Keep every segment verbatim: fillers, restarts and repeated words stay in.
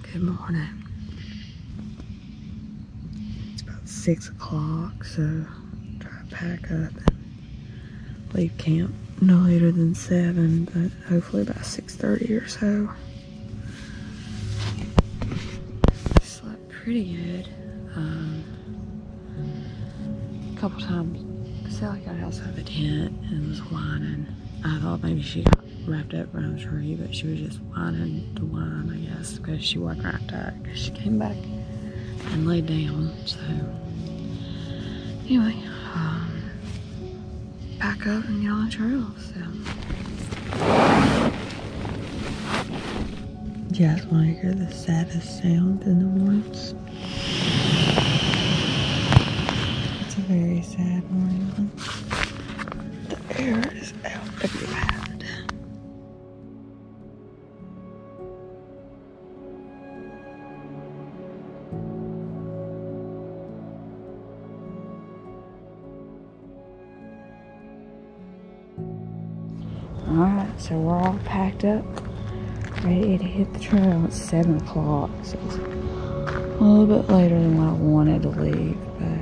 Good morning. It's about six o'clock, so try to pack up and leave camp no later than seven, but hopefully by six thirty or so. Slept pretty good. Um, a couple times, Sally got outside the tent and was whining. I thought maybe she got wrapped up around a tree, but she was just whining to whine, I guess, because she wasn't wrapped up. Because she came back and laid down. So anyway, um, pack up and get on the trail. So you guys want to hear the saddest sound in the mornings? It's a very sad morning. The air is out everywhere. Alright, so we're all packed up, ready to hit the trail. It's seven o'clock, so it's a little bit later than what I wanted to leave, but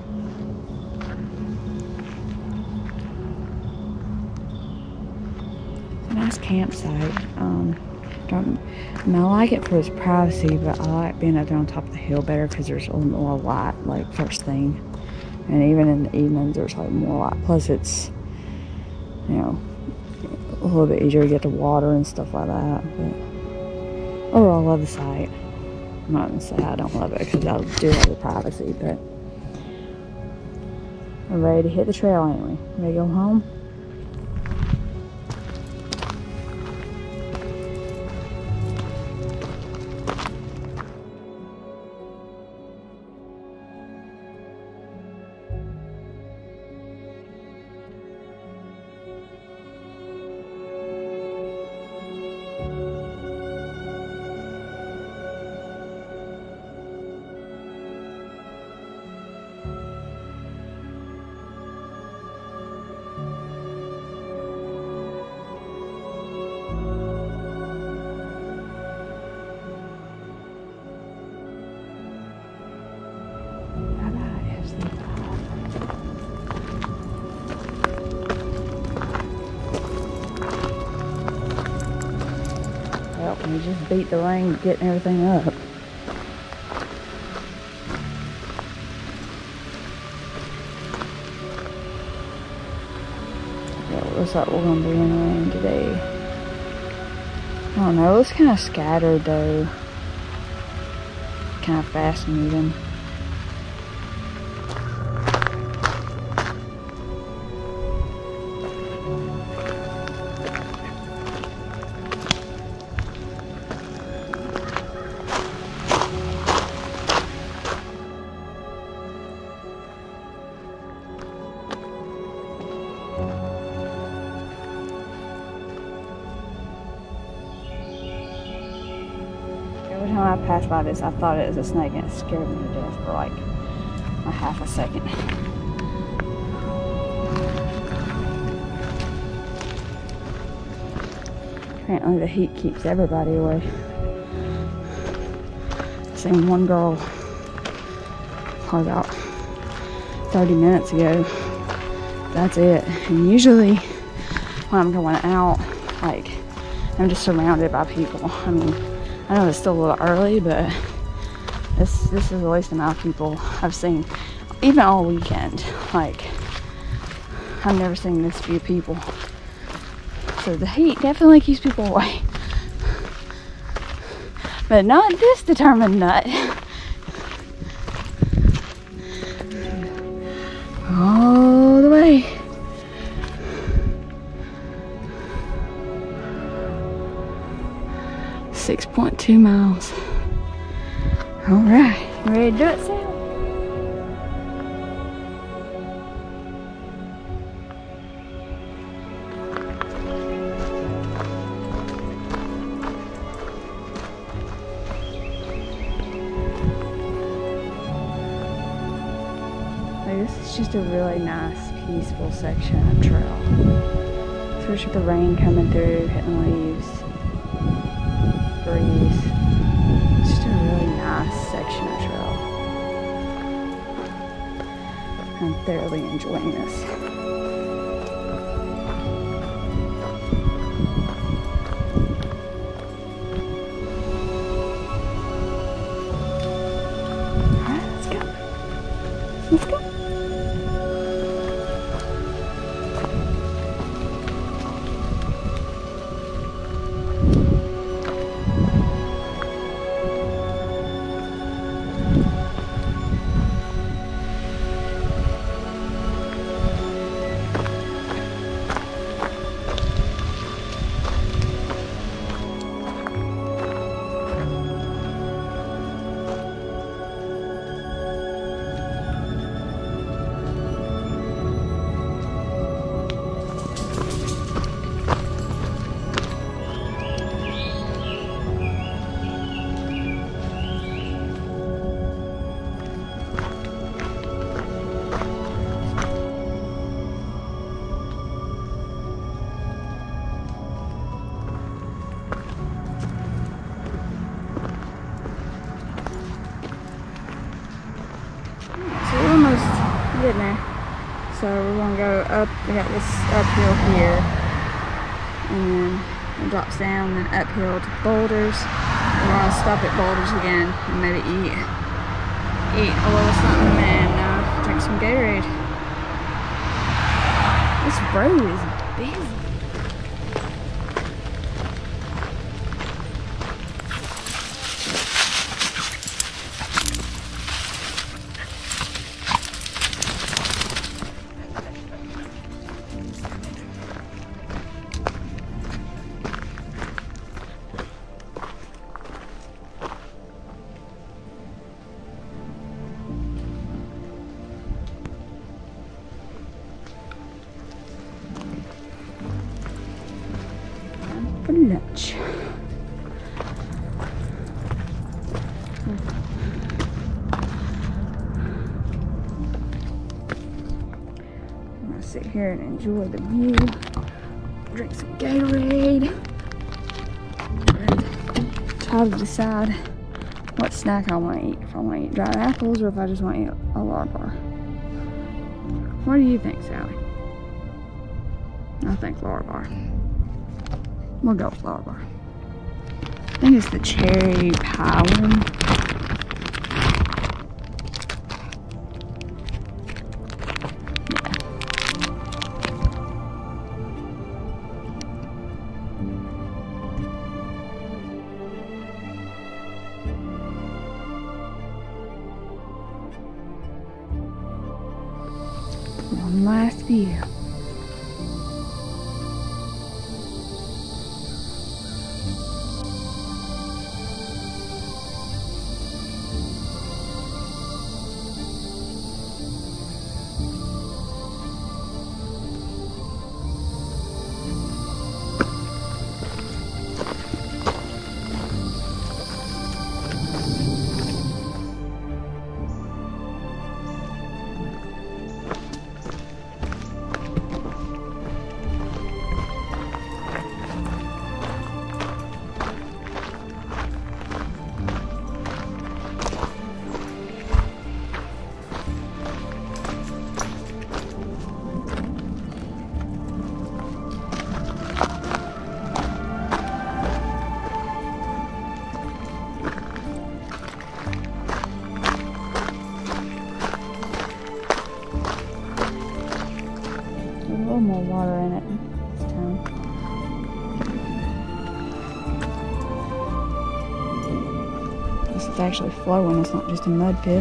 it's a nice campsite. Um, don't, I mean, I like it for its privacy, but I like being up there on top of the hill better because there's a little more light, like first thing. And even in the evenings, there's like more light. Plus, it's, you know, a little bit easier to get to water and stuff like that, but overall I love the site. I'm not gonna say I don't love it because I do have the privacy, but we're ready to hit the trail, ain't we? Ready to go home? We just beat the rain getting everything up. Yeah, it looks like we're going to be in rain today. I don't know, it's kind of scattered though. Kind of fast moving. Every time I passed by this, I thought it was a snake, and it scared me to death for like a half a second. Apparently the heat keeps everybody away. I seen one girl probably about thirty minutes ago. That's it. And usually when I'm going out, like, I'm just surrounded by people. I mean, I know it's still a little early, but this this is the least amount of people I've seen, even all weekend. Like, I've never seen this few people. So the heat definitely keeps people away. But not this determined nut. All the way. six point two miles. All right, ready to do it, Sam? Like, this is just a really nice, peaceful section of trail. Especially with the rain coming through, hitting the leaves. Breeze. It's sectional trail. I'm thoroughly enjoying this. Alright, let's go. Let's go. Getting there. So we're gonna go up. We got this uphill here, and then it drops down and uphill to boulders. We're gonna stop at boulders again and maybe eat, eat a little something and uh, drink some Gatorade. This road is busy. For lunch. I'm gonna sit here and enjoy the view, drink some Gatorade, and try to decide what snack I want to eat. If I want to eat dried apples or if I just want to eat a Lar bar. What do you think, Sally? I think Lar bar. We'll go with Lar bar. I think it's the cherry pie one. Yeah. One last view. More water in it this time. This is actually flowing, it's not just a mud pit.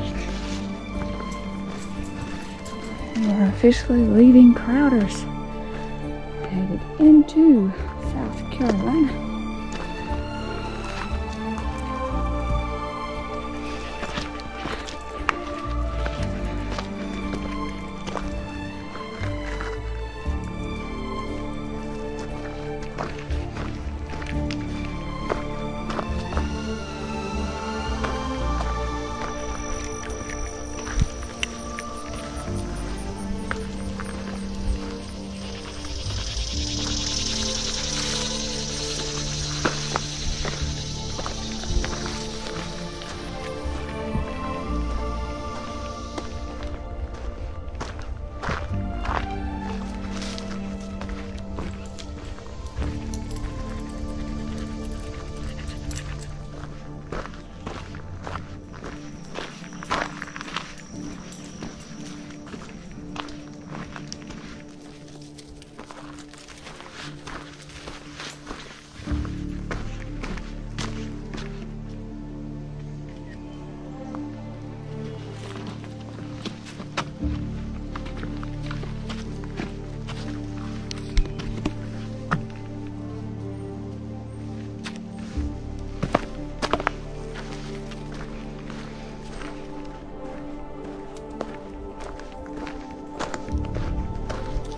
We are officially leaving Crowder's, headed into South Carolina.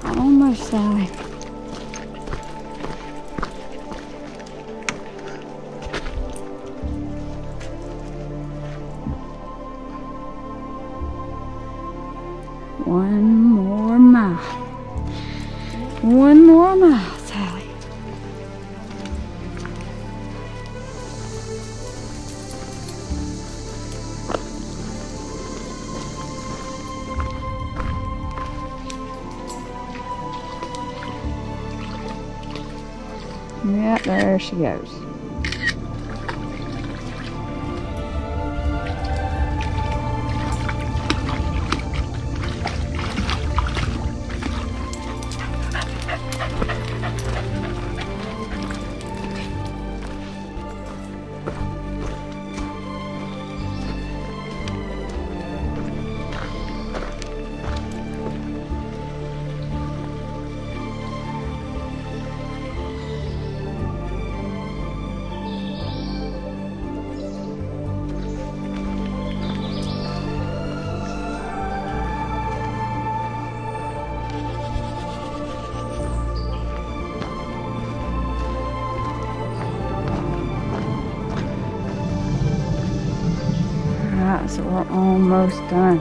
Almost, Sally. One more mile. One more mile, Sally. Yeah, there she goes. Alright, so we're almost done.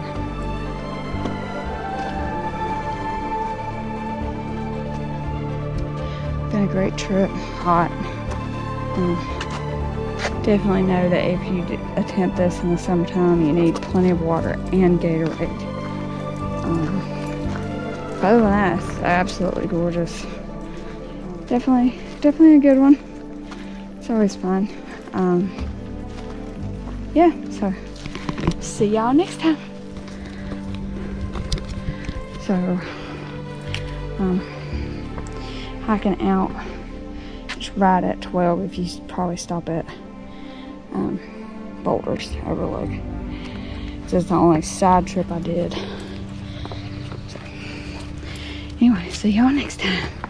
Been a great trip. Hot. Um, definitely know that if you d attempt this in the summertime, you need plenty of water and Gatorade. Um, other than that, it's absolutely gorgeous. Definitely, definitely a good one. It's always fun. Um, yeah, so see y'all next time. So, um, hiking out, just right at twelve if you probably stop at um, Boulders Overlook. This is the only side trip I did. So, anyway, see y'all next time.